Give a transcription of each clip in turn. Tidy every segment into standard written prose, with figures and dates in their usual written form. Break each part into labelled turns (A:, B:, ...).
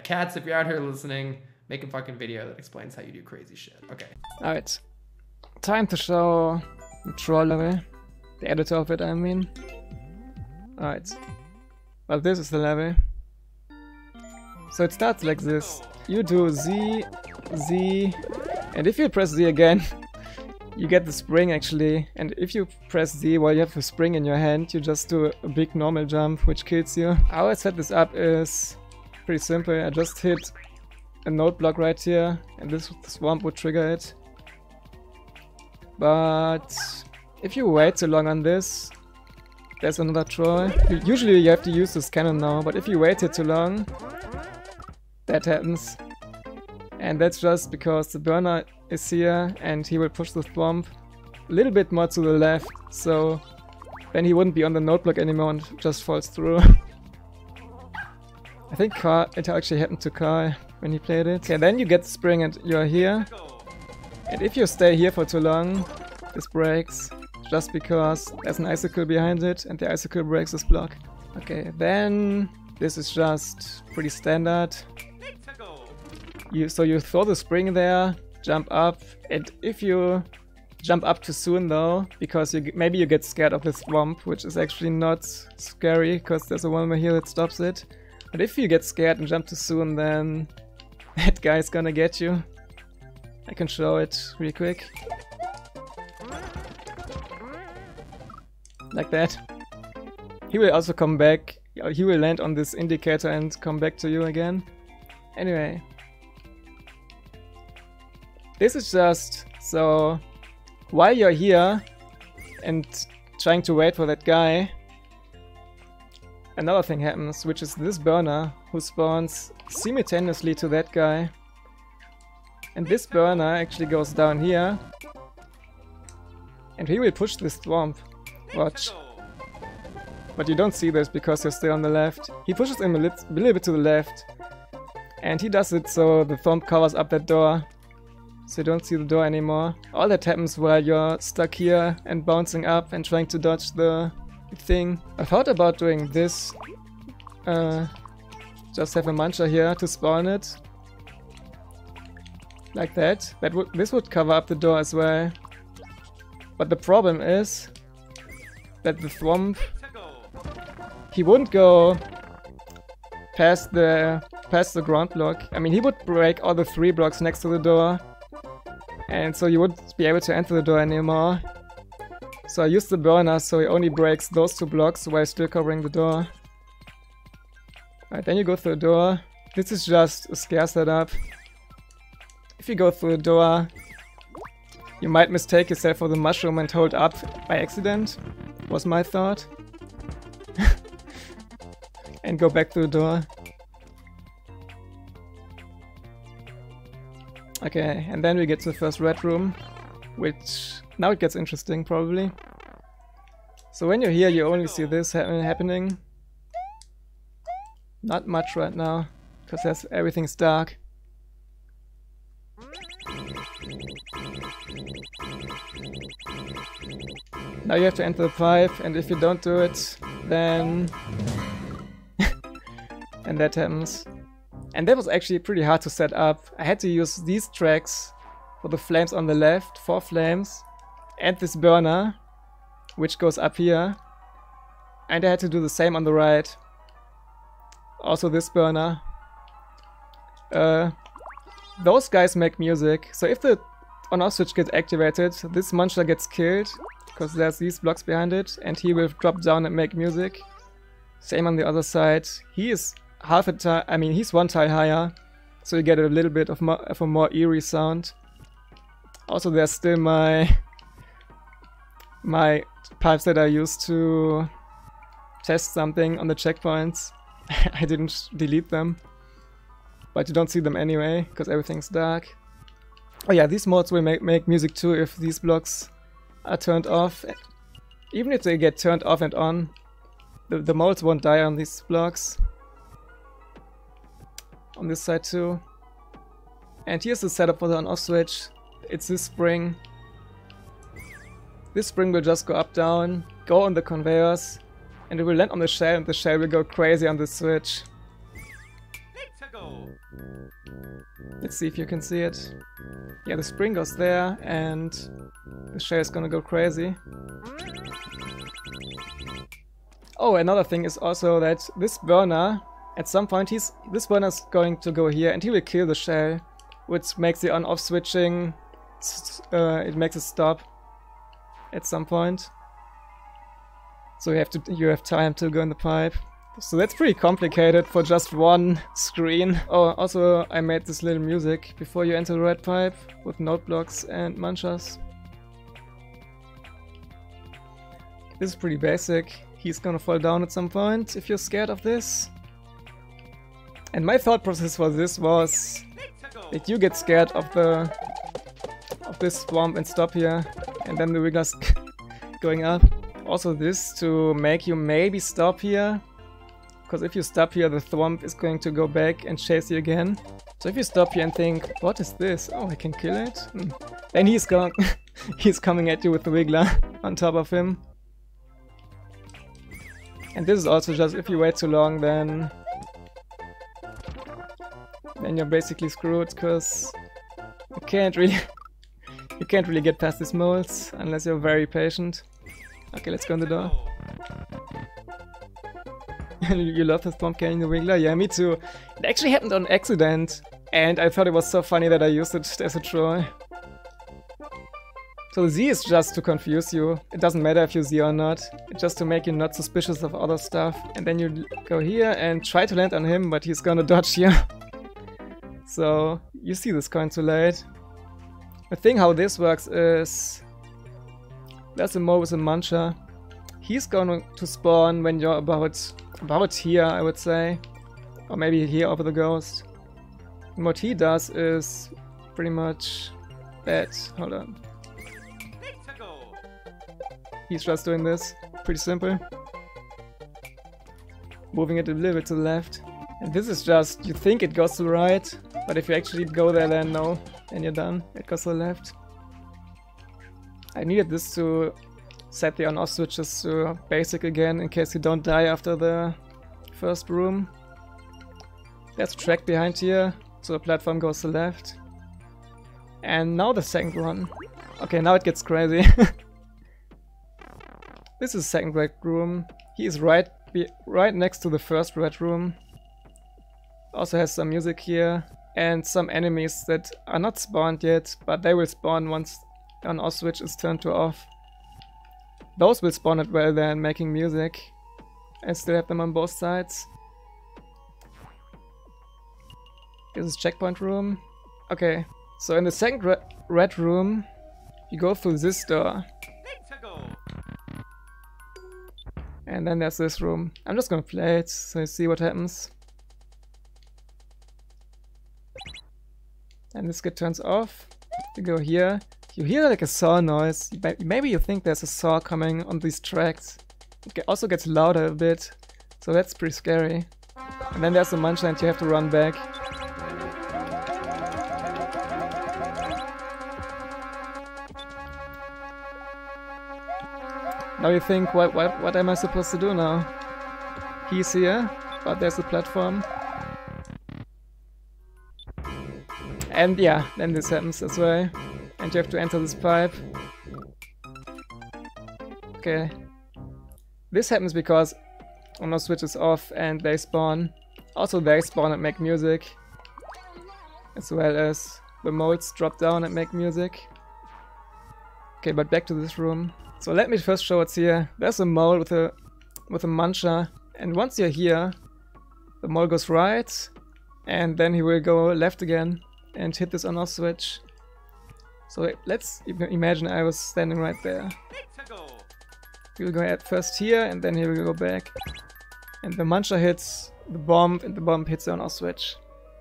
A: Cats, if you're out here listening, make a fucking video that explains how you do crazy shit. Okay.
B: Alright. Time to show the troll level. The editor of it, I mean. Alright. Well, this is the level. So it starts like this. You do Z, Z, and if you press Z again, you get the spring actually. And if you press Z while you have the spring in your hand, you just do a big normal jump, which kills you. How I set this up is pretty simple. I just hit a node block right here, and this swamp would trigger it. But if you wait too long on this, there's another troll. Usually you have to use this cannon now, but if you wait too long, that happens. And that's just because the burner is here and he will push the swamp a little bit more to the left, so then he wouldn't be on the node block anymore and just falls through. I think it actually happened to Carl when he played it. Okay, then you get the spring and you're here. And if you stay here for too long, this breaks. Just because there's an icicle behind it and the icicle breaks this block. Okay, then this is just pretty standard. So you throw the spring there, jump up, and if you jump up too soon though, because maybe you get scared of the swamp, which is actually not scary because there's a one more here that stops it. But if you get scared and jump too soon, then that guy's gonna get you. I can show it really quick. Like that. He will also come back. He will land on this indicator and come back to you again. Anyway. This is just so while you're here and trying to wait for that guy, another thing happens, which is this burner who spawns simultaneously to that guy. And this burner actually goes down here. And he will push this swamp. Watch. But you don't see this because you're still on the left. He pushes him a little bit to the left. And he does it so the swamp covers up that door. So you don't see the door anymore. All that happens while you're stuck here and bouncing up and trying to dodge the thing. I thought about doing this. Just have a muncher here to spawn it. Like that. This would cover up the door as well. But the problem is that the swamp, he wouldn't go past the ground block. I mean, he would break all the 3 blocks next to the door. And so you wouldn't be able to enter the door anymore. So I used the burner so he only breaks those 2 blocks while still covering the door. Alright, then you go through the door. This is just a scare setup. If you go through the door, you might mistake yourself for the mushroom and hold up by accident, was my thought. And go back through the door. Okay, and then we get to the first red room, which now it gets interesting probably. So when you're here you only see this happening. Not much right now, because everything's dark. Now you have to enter the pipe, and if you don't do it, then... and that happens. And that was actually pretty hard to set up. I had to use these tracks for the flames on the left, 4 flames, and this burner, which goes up here. And I had to do the same on the right. Also this burner. Those guys make music, so if the on-off switch gets activated, this muncher gets killed, because there's these blocks behind it, and he will drop down and make music. Same on the other side. He is half a tile, I mean he's 1 tile higher, so you get a little bit of a more eerie sound. Also there's still my pipes that I used to test something on the checkpoints. I didn't delete them, but you don't see them anyway, because everything's dark. Oh yeah, these modes will make music too if these blocks are turned off. Even if they get turned off and on, the modes won't die on these blocks. On this side too. And here's the setup for the on-off switch. It's this spring. This spring will just go up, down, go on the conveyors, and it will land on the shell, and the shell will go crazy on the switch. Let's see if you can see it. Yeah, the spring goes there, and the shell is gonna go crazy. Oh, another thing is also that this burner, at some point, this burner is going to go here, and he will kill the shell, which makes the on-off switching. It makes it stop at some point. So you have time to go in the pipe. So that's pretty complicated for just one screen. Oh, also I made this little music before you enter the red pipe with note blocks and manchas. This is pretty basic. He's gonna fall down at some point if you're scared of this. And my thought process for this was that you get scared of this swamp and stop here, and then the Wiggler's going up. Also this to make you maybe stop here. Because if you stop here, the Thwomp is going to go back and chase you again. So if you stop here and think, what is this? Oh, I can kill it? Then he's he's coming at you with the Wiggler on top of him. And this is also just, if you wait too long, then you're basically screwed, because you can't really get past these molds unless you're very patient. Okay, let's go in the door. You love the Thwomp carrying the Wiggler? Yeah, me too. It actually happened on accident, and I thought it was so funny that I used it as a troll. So Z is just to confuse you. It doesn't matter if you Z or not. It's just to make you not suspicious of other stuff. And then you go here and try to land on him, but he's gonna dodge here. So you see this coin too late. The thing how this works is there's a mole with a mancha. He's going to spawn when you're about here, I would say. Or maybe here over the ghost. And what he does is pretty much that. Hold on. He's just doing this. Pretty simple. Moving it a little bit to the left. And this is just, you think it goes to the right, but if you actually go there, then no. Then you're done. It goes to the left. I needed this to set the on-off switches to basic again, in case you don't die after the first room. There's a track behind here, so the platform goes to the left. And now the second one. Okay, now it gets crazy. This is the second red room. He is right next to the first red room. Also has some music here, and some enemies that are not spawned yet, but they will spawn once the on-off switch is turned to off. Those will spawn as well then, making music. I still have them on both sides. This is checkpoint room. Okay, so in the second red room, you go through this door. And then there's this room. I'm just gonna play it, so you see what happens. And this kit turns off. You go here. You hear like a saw noise. Maybe you think there's a saw coming on these tracks. It also gets louder a bit, so that's pretty scary. And then there's a mancha and you have to run back. Now you think, what am I supposed to do now? He's here, but there's a platform. And yeah, then this happens as well. And you have to enter this pipe. Okay. This happens because on-off switch is off and they spawn. Also they spawn and make music. As well as the molds drop down and make music. Okay, but back to this room. So let me first show what's here. There's a mole with a mancha. And once you're here, the mole goes right. And then he will go left again and hit this on-off switch. So let's imagine I was standing right there. He will go at first here, and then he will go back. And the mancha hits the bomb, and the bomb hits the on-off switch.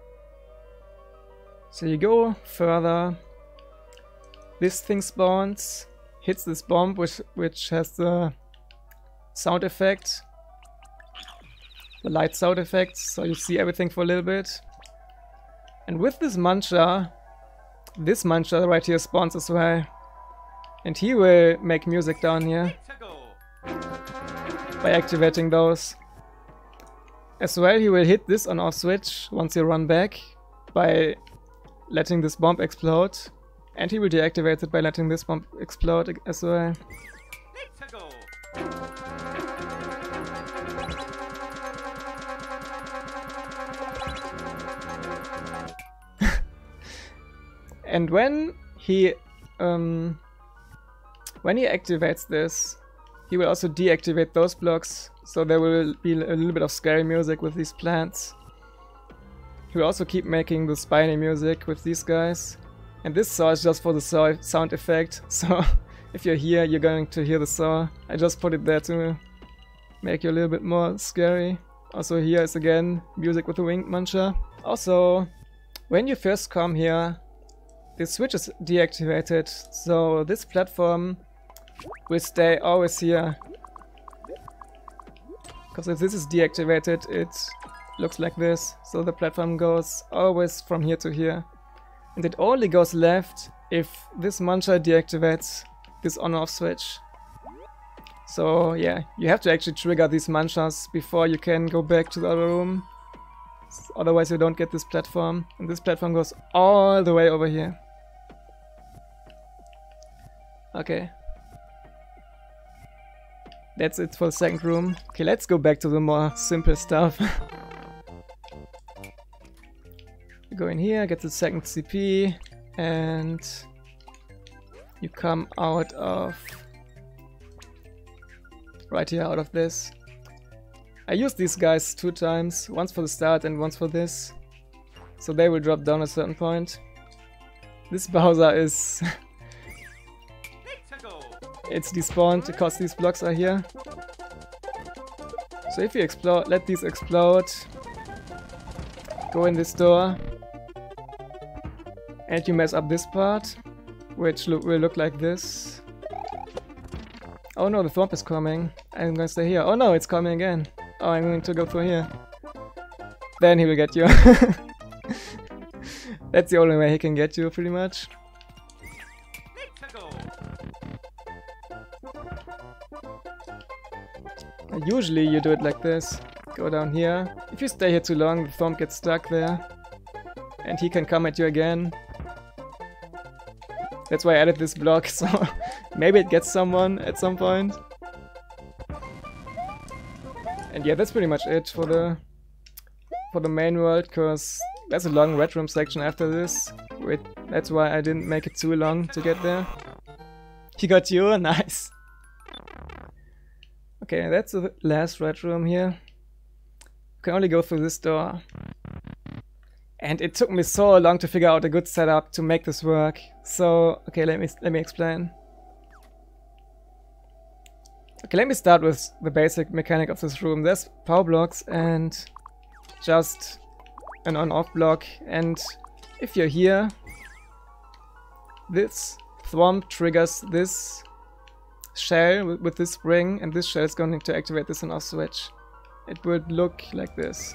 B: So you go further. This thing spawns, hits this bomb, which has the sound effect. The light sound effect, so you see everything for a little bit. And with this mancha right here spawns as well. And he will make music down here by activating those. As well, he will hit this on-off switch once you run back. by letting this bomb explode, and he will deactivate it by letting this bomb explode as well. And when he activates this, he will also deactivate those blocks, so there will be a little bit of scary music with these plants. He will also keep making the spiny music with these guys. And this saw is just for the sound effect, so if you're here, you're going to hear the saw. I just put it there to make you a little bit more scary. Also here is again music with the winged muncher. Also, when you first come here, this switch is deactivated, so this platform will stay always here. Because if this is deactivated, it looks like this. So the platform goes always from here to here. And it only goes left if this muncher deactivates this on-off switch. So yeah, you have to actually trigger these munchers before you can go back to the other room. Otherwise you don't get this platform. And this platform goes all the way over here. Okay. That's it for the second room. Okay, let's go back to the more simple stuff. You go in here, get the second CP, and you come out of... right here, out of this. I used these guys 2 times, once for the start and once for this. So they will drop down at a certain point. This Bowser is... it's despawned because these blocks are here. So if you explode, let these explode. Go in this door. And you mess up this part, which will look like this. Oh no, the Thwomp is coming. I'm gonna stay here. Oh no, it's coming again. Oh, I'm going to go through here. Then he will get you. That's the only way he can get you, pretty much. Usually you do it like this. Go down here. If you stay here too long, the Thwomp gets stuck there. And he can come at you again. That's why I added this block, so maybe it gets someone at some point. And yeah, that's pretty much it for the main world, because there's a long red room section after this. That's why I didn't make it too long to get there. He got you, nice. Okay, that's the last red room here. You can only go through this door. And it took me so long to figure out a good setup to make this work. So, okay, let me explain. Okay, let me start with the basic mechanic of this room. There's power blocks and just an on-off block. And if you're here, this Thwomp triggers this shell with this spring, and this shell is going to activate this on-off switch. It would look like this.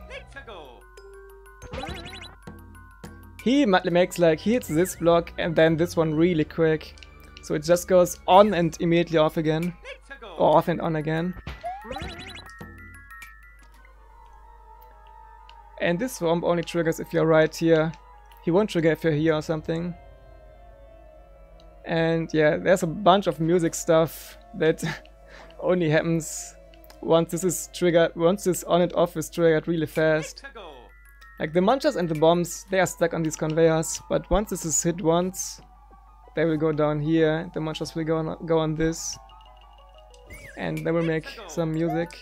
B: He makes like, he hits this block and then this one really quick. So it just goes on and immediately off again. Or off and on again. And this Thwomp only triggers if you're right here. He won't trigger if you're here or something. And yeah, there's a bunch of music stuff that only happens once this is triggered, once this on and off is triggered really fast. Like the munchers and the bombs, they are stuck on these conveyors, but once this is hit once, they will go down here, the munchers will go on this, and they will make some music.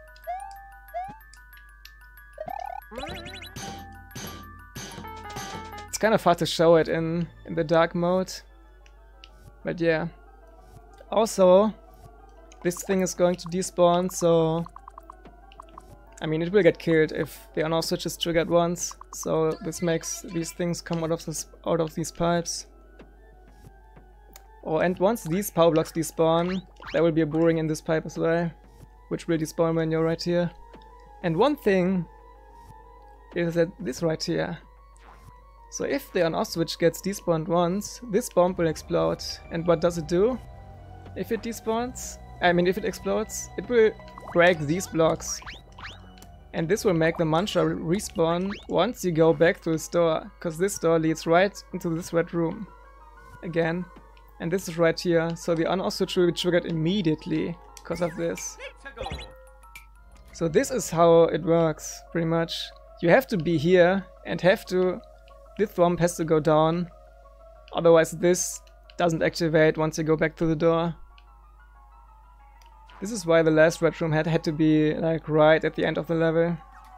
B: It's kind of hard to show it in the dark mode, but yeah. Also, this thing is going to despawn, so I mean, it will get killed if the on-off switch is triggered once, so this makes these things come out of these pipes. Oh, and once these power blocks despawn, there will be a boring in this pipe as well, which will despawn when you're right here. And one thing is that this right here. So if the on-off switch gets despawned once, this bomb will explode. And what does it do? If it despawns, I mean if it explodes, it will break these blocks. And this will make the Muncher respawn once you go back to this door, because this door leads right into this red room again. And this is right here, so the on-off switch will be triggered immediately because of this. So this is how it works, pretty much. You have to be here and this thwomp has to go down, otherwise this doesn't activate once you go back to the door. This is why the last red room had to be like right at the end of the level.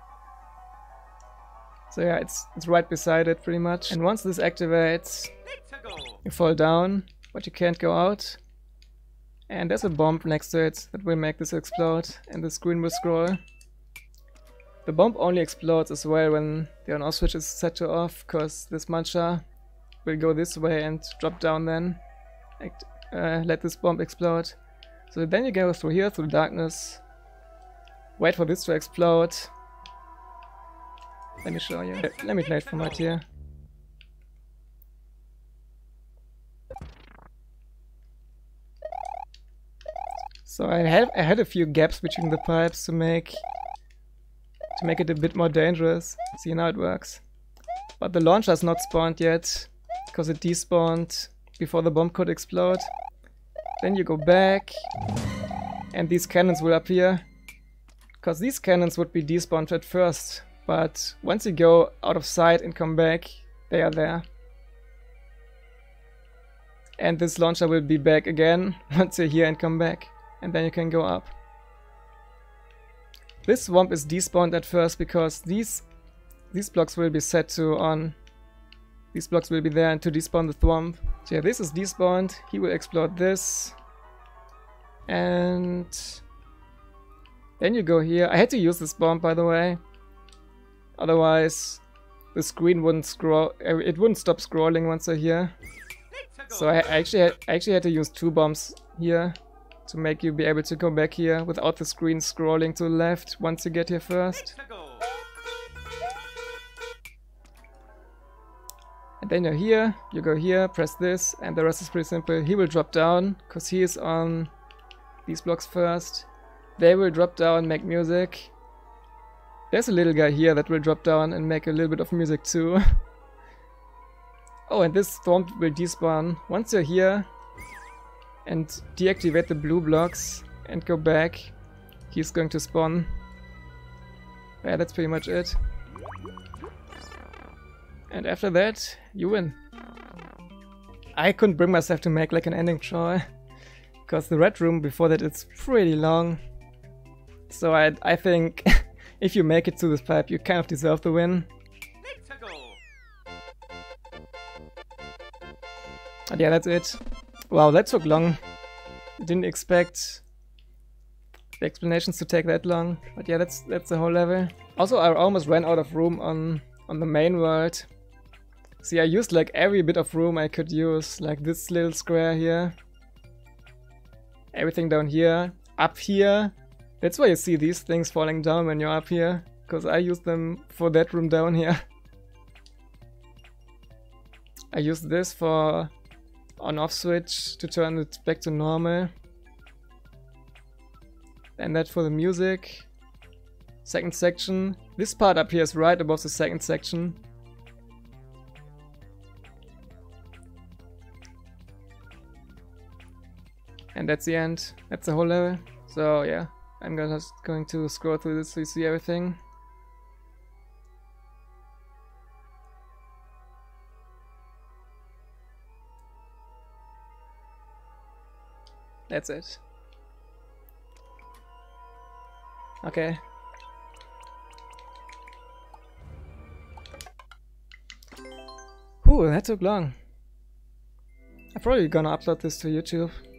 B: So yeah, it's right beside it pretty much. And once this activates, you fall down, but you can't go out. And there's a bomb next to it that will make this explode, and the screen will scroll. The bomb only explodes as well when the on-off switch is set to off, because this Muncher will go this way and drop down then. Let this bomb explode. So then you go through here, through the darkness. Wait for this to explode. Let me show you. Let me play it from right here. So I had a few gaps between the pipes to make it a bit more dangerous. See, now it works. But the launcher is not spawned yet, because it despawned before the bomb could explode. Then you go back, and these cannons will appear, because these cannons would be despawned at first, but once you go out of sight and come back, they are there. And this launcher will be back again once you're here and come back, and then you can go up. This swamp is despawned at first because these blocks will be set to on. These blocks will be there to despawn the thwomp. So yeah, this is despawned. He will explode this. And then you go here. I had to use this bomb, by the way. Otherwise, the screen wouldn't scroll. It wouldn't stop scrolling once you're here. So I actually had to use 2 bombs here to make you be able to go back here without the screen scrolling to the left once you get here first. And then you're here, you go here, press this, and the rest is pretty simple. He will drop down, because he is on these blocks first. They will drop down, make music. There's a little guy here that will drop down and make a little bit of music too. Oh, and this thwomp will despawn. Once you're here and deactivate the blue blocks and go back, he's going to spawn. Yeah, that's pretty much it. And after that, you win. I couldn't bring myself to make like an ending try, because the red room before that it's pretty long. So I think if you make it to this pipe, you kind of deserve the win. But yeah, that's it. Wow, that took long. I didn't expect the explanations to take that long. But yeah, that's the whole level. Also, I almost ran out of room on the main world. See, I used like every bit of room I could use, like this little square here. Everything down here. Up here. That's why you see these things falling down when you're up here, because I used them for that room down here. I used this for on-off switch to turn it back to normal. And that for the music. Second section. This part up here is right above the second section. And that's the end. That's the whole level. So yeah, I'm just going to scroll through this so you see everything. That's it. Okay. Whew, that took long. I'm probably gonna upload this to YouTube.